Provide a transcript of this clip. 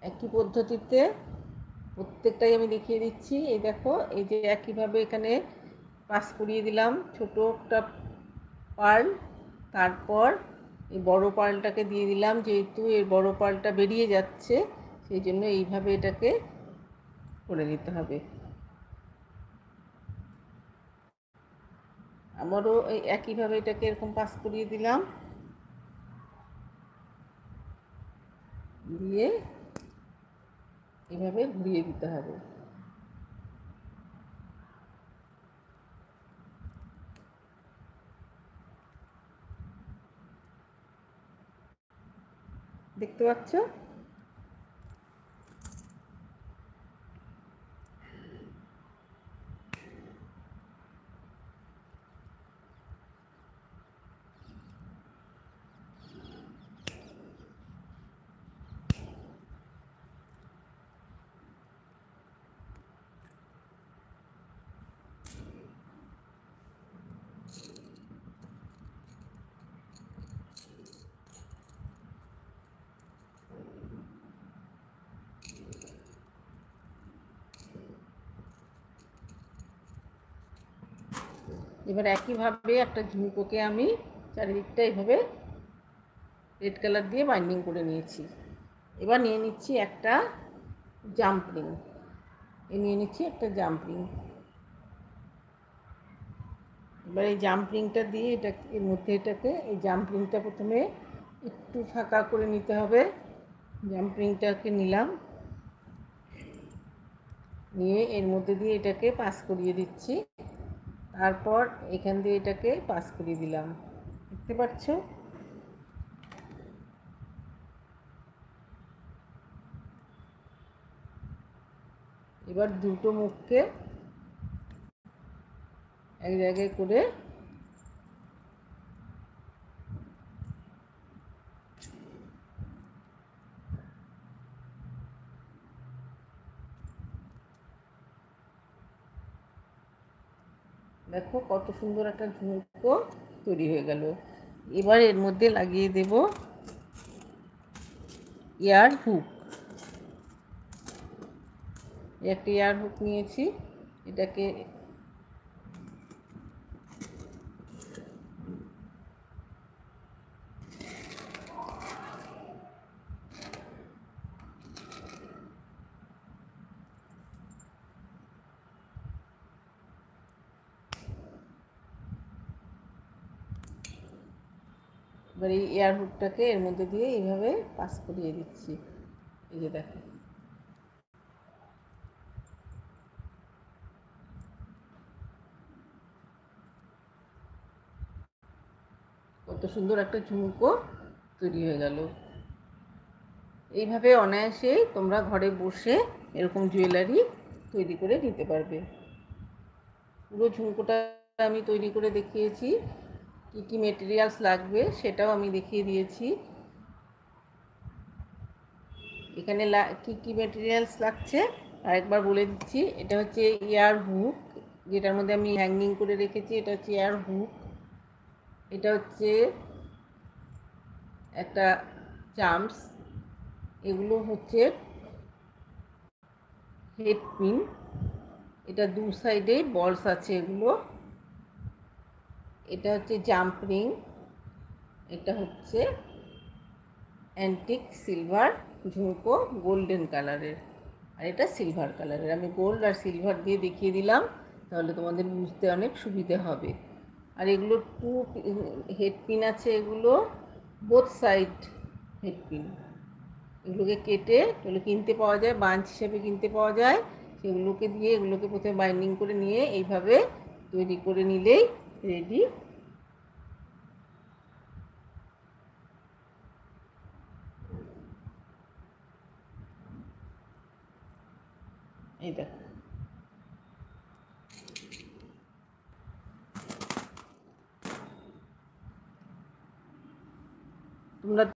একই পদ্ধতিতে প্রত্যেকটাই আমি দেখিয়ে দিচ্ছি। এই দেখো, এই যে একইভাবে এখানে পাস করিয়ে দিলাম ছোট একটা পার্ল, তারপর এই বড় পার্লটাকে দিয়ে দিলাম। যেহেতু এর বড় পার্লটা বেরিয়ে যাচ্ছে, সেই জন্য এইভাবে এটাকে করে নিতে হবে। আবারও এই একইভাবে এটাকে এরকম পাস করিয়ে দিলাম, দিয়ে এভাবে ঘুরিয়ে দিতে হবে। দেখতে পাচ্ছ? এবার একইভাবে একটা ঝুমকোকে আমি চারিদিকটা এইভাবে রেড কালার দিয়ে বাইন্ডিং করে নিয়েছি। এবার নিয়ে নিচ্ছি একটা জাম্প রিং। এবার এই জাম্প রিংটা দিয়ে এর মধ্যে এই জাম্প রিংটা প্রথমে একটু ফাঁকা করে নিতে হবে। জাম্প রিংটাকে নিলাম, নিয়ে এর মধ্যে দিয়ে এটাকে পাস করিয়ে দিচ্ছি। তারপর এখান দিয়ে এটাকে পাস করিয়ে দিলাম। দেখতে পাচ্ছ? এবার দুটো মুখকে এক জায়গায় করে দেখো কত সুন্দর একটা ঝুমকো তৈরি হয়ে গেল। এবার এর মধ্যে লাগিয়ে দেব ইয়ার হুক। একটা ইয়ার হুক নিয়েছি, এটাকে এবার এই এয়ার হুকটাকে এর মধ্যে দিয়ে এইভাবে পাস করিয়ে দিচ্ছি। এই যে দেখো, কত সুন্দর একটা ঝুমকো তৈরি হয়ে গেল। এইভাবে অনায়াসেই তোমরা ঘরে বসে এরকম জুয়েলারি তৈরি করে নিতে পারবে। পুরো ঝুমকোটা আমি তৈরি করে দেখিয়েছি। কী কী মেটেরিয়ালস লাগবে সেটাও আমি দেখিয়ে দিয়েছি। এখানে কী কী মেটেরিয়ালস লাগছে আরেকবার বলে দিচ্ছি। এটা হচ্ছে ইয়ার হুক, যেটার মধ্যে আমি হ্যাঙ্গিং করে রেখেছি। এটা হচ্ছে ইয়ার হুক। এটা হচ্ছে একটা চাম্পস। এগুলো হচ্ছে হেড পিন। এটা দু সাইডে বলস আছে এগুলো। এটা হচ্ছে জাম্প রিং। এটা হচ্ছে অ্যান্টিক সিলভার ঝুমকো, গোল্ডেন কালারের, আর এটা সিলভার কালারের। আমি গোল্ড আর সিলভার দিয়ে দেখিয়ে দিলাম, তাহলে তোমাদের বুঝতে অনেক সুবিধে হবে। আর এগুলো হেড পিন আছে, এগুলো বোথ সাইড হেড পিন। এগুলোকে কেটে এগুলো কিনতে পাওয়া যায়, বাঞ্চ হিসেবে কিনতে পাওয়া যায়। সেগুলোকে দিয়ে এগুলোকে প্রথমে বাইন্ডিং করে নিয়ে এইভাবে তৈরি করে নিলেই রেডি। এই দেখো, তোমরা